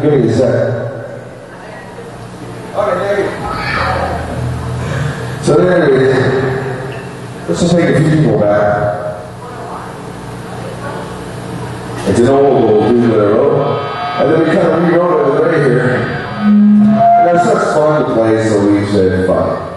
Give me a sec. Okay, thank you. So anyways, let's just take a few people back. It's an old dude that I wrote. And then we kind of rewrote it right here. And it was such fun to play, so we said, fuck.